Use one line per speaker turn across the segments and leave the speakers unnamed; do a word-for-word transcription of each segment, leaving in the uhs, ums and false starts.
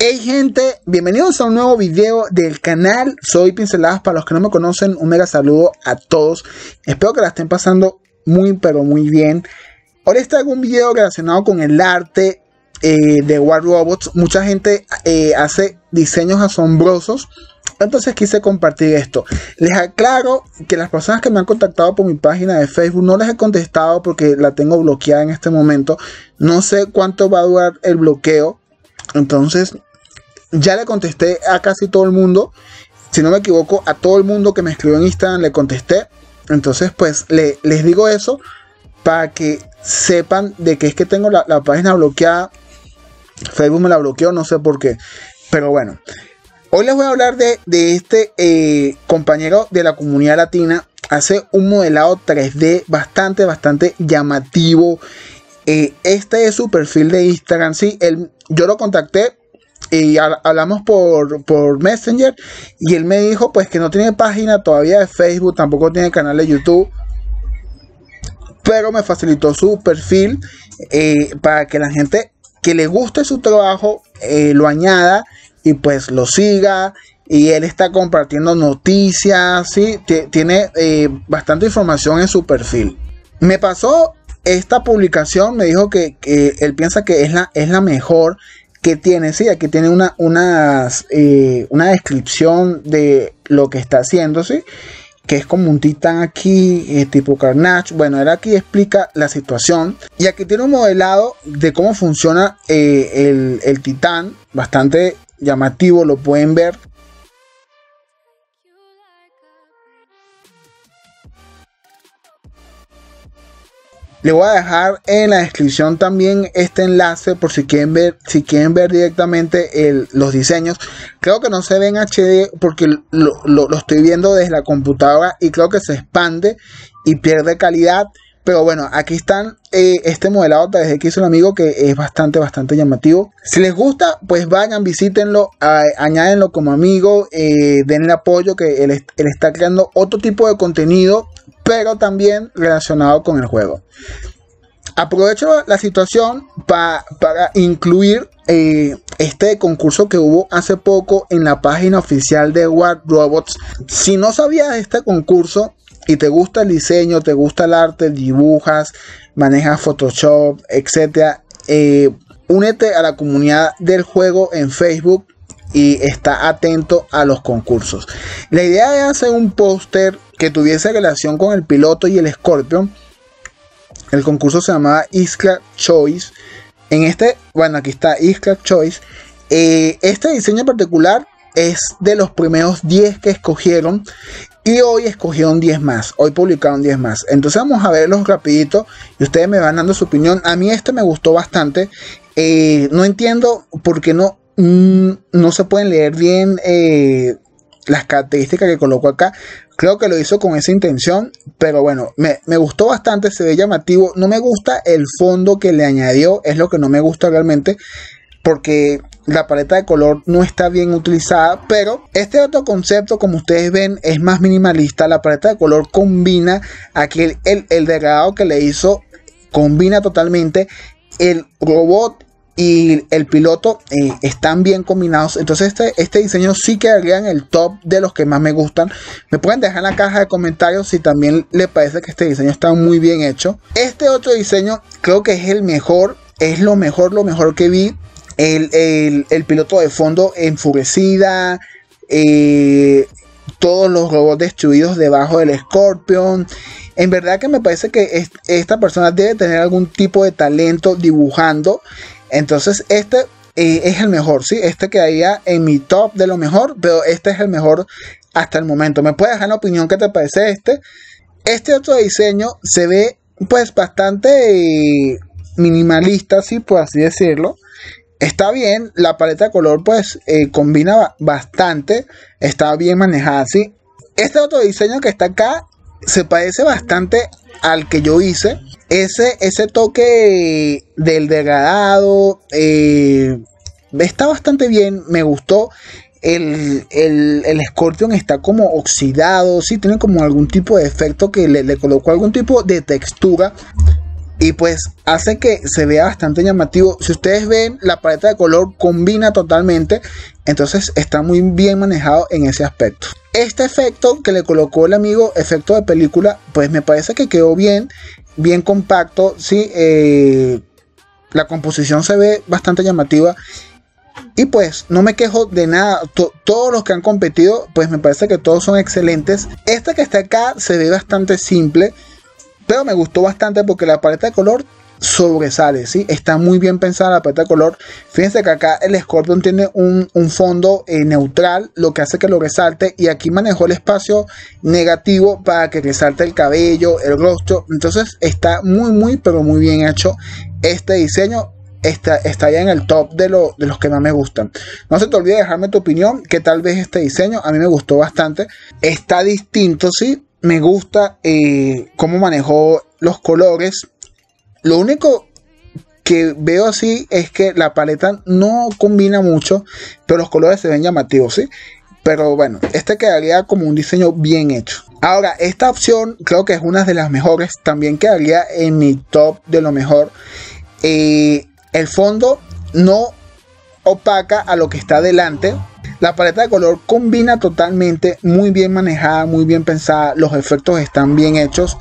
Hey gente, bienvenidos a un nuevo video del canal. Soy Pinceladas, para los que no me conocen, un mega saludo a todos. Espero que la estén pasando muy pero muy bien. Ahora les traigo un video relacionado con el arte eh, de War Robots. Mucha gente eh, hace diseños asombrosos, entonces quise compartir esto. Les aclaro que las personas que me han contactado por mi página de Facebook no les he contestado porque la tengo bloqueada en este momento. No sé cuánto va a durar el bloqueo. Entonces ya le contesté a casi todo el mundo. Si no me equivoco, a todo el mundo que me escribió en Instagram le contesté. Entonces pues le, les digo eso para que sepan de que es que tengo la, la página bloqueada. Facebook me la bloqueó, no sé por qué. Pero bueno, hoy les voy a hablar de, de este eh, compañero de la comunidad latina. Hace un modelado tres D bastante, bastante llamativo. Eh, este es su perfil de Instagram. Sí, él, yo lo contacté y hablamos por, por Messenger. Y él me dijo pues que no tiene página todavía de Facebook, tampoco tiene canal de YouTube, pero me facilitó su perfil eh, para que la gente que le guste su trabajo eh, lo añada y pues lo siga. Y él está compartiendo noticias, ¿sí? Tiene eh, bastante información en su perfil. Me pasó esta publicación, me dijo que, que él piensa que es la, es la mejor que tiene. Sí, aquí tiene una, unas, eh, una descripción de lo que está haciendo, ¿sí? Que es como un titán aquí, eh, tipo Carnage. Bueno, él aquí explica la situación. Y aquí tiene un modelado de cómo funciona eh, el, el titán. Bastante llamativo, lo pueden ver. Le voy a dejar en la descripción también este enlace por si quieren ver, si quieren ver directamente el, los diseños. Creo que no se ve en H D porque lo, lo, lo estoy viendo desde la computadora y creo que se expande y pierde calidad. Pero bueno, aquí están eh, este modelado tres D que hizo un amigo, que es bastante, bastante llamativo. Si les gusta, pues vayan, visítenlo, a, añádenlo como amigo, eh, denle apoyo, que él, él está creando otro tipo de contenido, pero también relacionado con el juego. Aprovecho la situación pa, para incluir eh, este concurso que hubo hace poco en la página oficial de War Robots. Si no sabías de este concurso y te gusta el diseño, te gusta el arte, dibujas, manejas Photoshop, etcétera, eh, únete a la comunidad del juego en Facebook y está atento a los concursos. La idea es hacer un póster que tuviese relación con el piloto y el Scorpion. El concurso se llamaba X-Class Choice. En este, bueno, aquí está X-Class Choice. Eh, este diseño en particular es de los primeros diez que escogieron. Y hoy escogieron diez más. Hoy publicaron diez más. Entonces vamos a verlos rapidito y ustedes me van dando su opinión. A mí este me gustó bastante. Eh, no entiendo por qué no, mm, no se pueden leer bien eh, las características que colocó acá. Creo que lo hizo con esa intención, pero bueno, me, me gustó bastante, se ve llamativo. No me gusta el fondo que le añadió, es lo que no me gusta realmente, porque la paleta de color no está bien utilizada. Pero este otro concepto, como ustedes ven, es más minimalista. La paleta de color combina, aquí el, el, el degradado que le hizo combina totalmente. El robot y el piloto eh, están bien combinados. Entonces este, este diseño sí quedaría en el top de los que más me gustan. Me pueden dejar en la caja de comentarios si también les parece que este diseño está muy bien hecho. Este otro diseño creo que es el mejor. Es lo mejor, lo mejor que vi. El, el, el piloto de fondo enfurecida. Eh, todos los robots destruidos debajo del Scorpion. En verdad que me parece que es, esta persona debe tener algún tipo de talento dibujando. Entonces este eh, es el mejor, ¿sí? Este quedaría en mi top de lo mejor, pero este es el mejor hasta el momento. Me puedes dejar la opinión qué te parece este. Este otro diseño se ve pues bastante eh, minimalista, sí, por así decirlo. Está bien, la paleta de color pues eh, combina bastante, está bien manejada, ¿sí? Este otro diseño que está acá se parece bastante al que yo hice. Ese, ese toque del degradado eh, está bastante bien, me gustó. El, el, el Scorpion está como oxidado, sí, tiene como algún tipo de efecto que le, le colocó algún tipo de textura. y pues hace que se vea bastante llamativo. Si ustedes ven, la paleta de color combina totalmente, entonces está muy bien manejado en ese aspecto. Este efecto que le colocó el amigo, efecto de película, pues me parece que quedó bien, bien compacto, ¿sí? Eh, la composición se ve bastante llamativa. Y pues no me quejo de nada. T todos los que han competido, pues me parece que todos son excelentes. Este que está acá se ve bastante simple, pero me gustó bastante porque la paleta de color sobresale, ¿sí? Está muy bien pensada la paleta de color. Fíjense que acá el Scorpion tiene un, un fondo eh, neutral, lo que hace que lo resalte. Y aquí manejó el espacio negativo para que resalte el cabello, el rostro. Entonces está muy, muy, pero muy bien hecho este diseño. Está, está ya en el top de, lo, de los que más me gustan. No se te olvide dejarme tu opinión, que tal vez este diseño a mí me gustó bastante. Está distinto, sí. Me gusta eh, cómo manejó los colores. Lo único que veo así es que la paleta no combina mucho, pero los colores se ven llamativos, sí. Pero bueno, este quedaría como un diseño bien hecho. Ahora, esta opción creo que es una de las mejores. También quedaría en mi top de lo mejor. Eh... El fondo no opaca a lo que está delante. La paleta de color combina totalmente, muy bien manejada, muy bien pensada. Los efectos están bien hechos.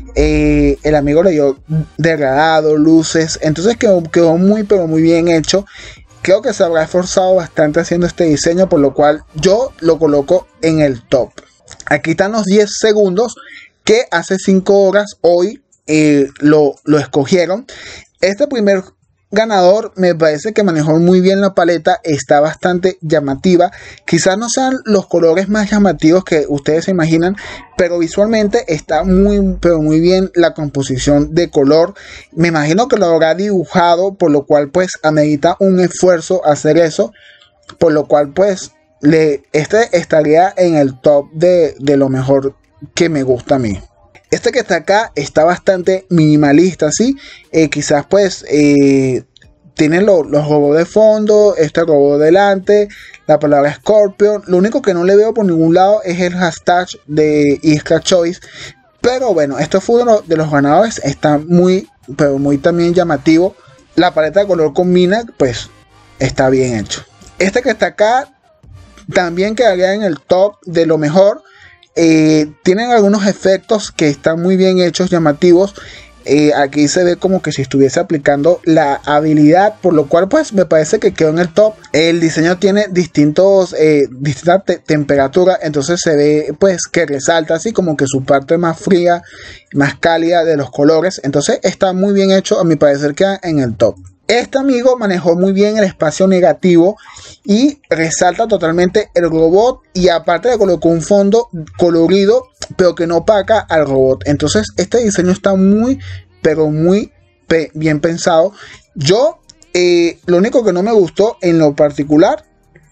Eh, el amigo le dio degradado, luces. Entonces quedó, quedó muy pero muy bien hecho. Creo que se habrá esforzado bastante haciendo este diseño, por lo cual yo lo coloco en el top. Aquí están los diez segundos que hace cinco horas hoy eh, lo, lo escogieron. Este primer ganador me parece que manejó muy bien la paleta, está bastante llamativa. Quizás no sean los colores más llamativos que ustedes se imaginan, pero visualmente está muy pero muy bien la composición de color. Me imagino que lo habrá dibujado, por lo cual pues amerita un esfuerzo hacer eso, por lo cual pues le, este estaría en el top de, de lo mejor que me gusta a mí. Este que está acá está bastante minimalista, ¿sí? Eh, quizás pues eh, tiene lo, los robots de fondo, este robot delante, la palabra Scorpion. Lo único que no le veo por ningún lado es el hashtag de Iskra Choice. Pero bueno, esto fue uno de los ganadores. Está muy, pero muy también llamativo. La paleta de color combina, pues está bien hecho. Este que está acá también quedaría en el top de lo mejor. Eh, tienen algunos efectos que están muy bien hechos, llamativos. Eh, aquí se ve como que si estuviese aplicando la habilidad, por lo cual pues me parece que quedó en el top. El diseño tiene distintos eh, distintas te temperaturas, entonces se ve pues que resalta así como que su parte más fría, más cálida de los colores. Entonces está muy bien hecho, a mi parecer queda en el top. Este amigo manejó muy bien el espacio negativo y resalta totalmente el robot, y aparte le colocó un fondo colorido pero que no opaca al robot. Entonces este diseño está muy pero muy pe bien pensado. Yo eh, lo único que no me gustó en lo particular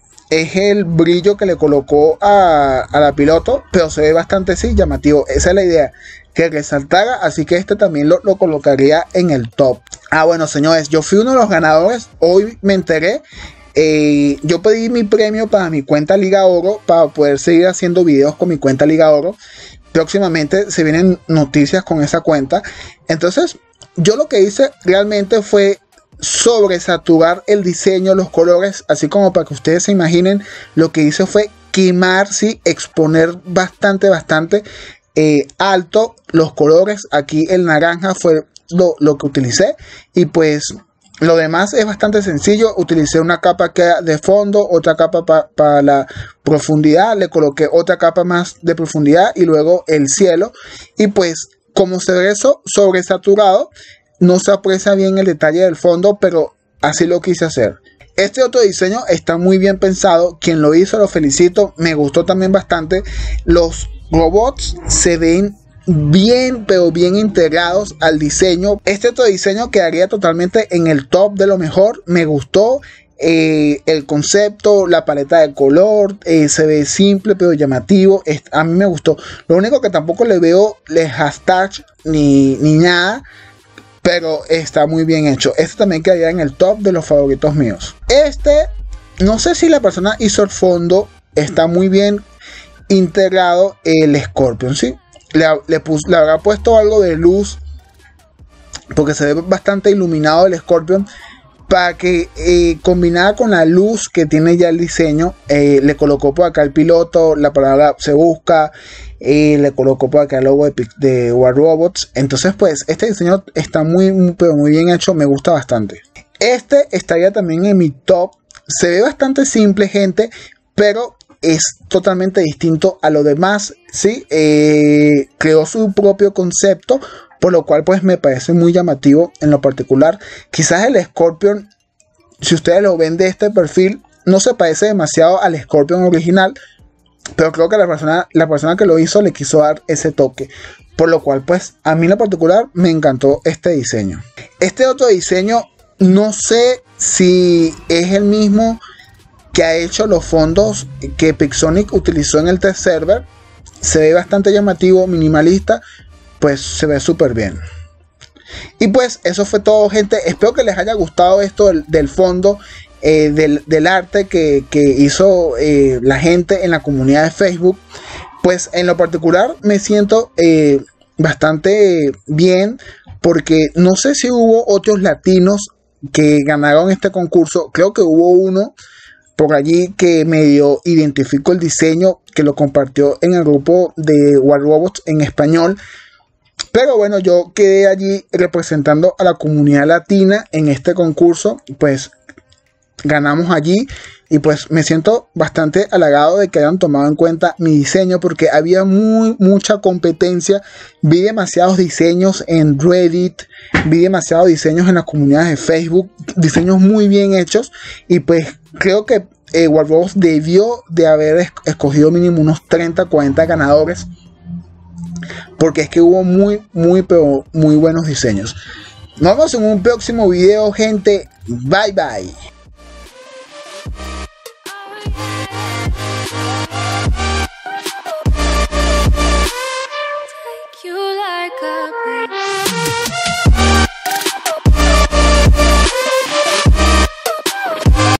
es el brillo que le colocó a, a la piloto, pero se ve bastante sí, llamativo. Esa es la idea, que resaltara, así que este también lo, lo colocaría en el top. Ah, bueno, señores, yo fui uno de los ganadores. Hoy me enteré. Eh, yo pedí mi premio para mi cuenta Liga Oro, para poder seguir haciendo videos con mi cuenta Liga Oro. Próximamente se vienen noticias con esa cuenta. Entonces, yo lo que hice realmente fue sobresaturar el diseño, los colores, así como para que ustedes se imaginen. Lo que hice fue quemar, sí, exponer bastante, bastante eh, alto los colores. Aquí el naranja fue Lo, lo que utilicé, y pues lo demás es bastante sencillo. Utilicé una capa que de fondo, otra capa para pa la profundidad, le coloqué otra capa más de profundidad y luego el cielo, y pues como se ve eso sobresaturado, no se aprecia bien el detalle del fondo, pero así lo quise hacer. Este otro diseño está muy bien pensado, quien lo hizo lo felicito, me gustó también bastante. Los robots se ven bien pero bien integrados al diseño. Este otro diseño quedaría totalmente en el top de lo mejor. Me gustó eh, el concepto, la paleta de color, eh, se ve simple pero llamativo. A mí me gustó. Lo único que tampoco le veo el hashtag ni, ni nada, pero está muy bien hecho. Este también quedaría en el top de los favoritos míos. Este, no sé si la persona hizo el fondo, está muy bien integrado el Scorpion, ¿sí? Le, le, pus, le habrá puesto algo de luz porque se ve bastante iluminado el Scorpion, para que eh, combinada con la luz que tiene ya el diseño, eh, le colocó por acá el piloto, la palabra se busca, eh, le colocó por acá el logo de, de War Robots. Entonces pues este diseño está muy, muy, pero muy bien hecho, me gusta bastante. Este estaría también en mi top. Se ve bastante simple, gente, pero es totalmente distinto a lo demás, ¿sí? Eh, creó su propio concepto, por lo cual pues me parece muy llamativo en lo particular. Quizás el Scorpion, si ustedes lo ven de este perfil, no se parece demasiado al Scorpion original, pero creo que la persona, la persona que lo hizo le quiso dar ese toque, por lo cual pues a mí en lo particular me encantó este diseño. Este otro diseño no sé si es el mismo que ha hecho los fondos que Pixonic utilizó en el test server. Se ve bastante llamativo, minimalista, pues se ve súper bien. Y pues eso fue todo, gente. Espero que les haya gustado esto del, del fondo, eh, del, del arte que, que hizo eh, la gente en la comunidad de Facebook. Pues en lo particular me siento eh, bastante bien, porque no sé si hubo otros latinos que ganaron este concurso. Creo que hubo uno por allí que medio identificó el diseño, que lo compartió en el grupo de War Robots en español. Pero bueno, yo quedé allí representando a la comunidad latina en este concurso. Pues ganamos allí y pues me siento bastante halagado de que hayan tomado en cuenta mi diseño, porque había muy mucha competencia. Vi demasiados diseños en Reddit, vi demasiados diseños en las comunidades de Facebook, diseños muy bien hechos, y pues creo que eh, War Robots debió de haber es escogido mínimo unos treinta, cuarenta ganadores, porque es que hubo muy, muy, pero muy buenos diseños. Nos vemos en un próximo video, gente. Bye, bye.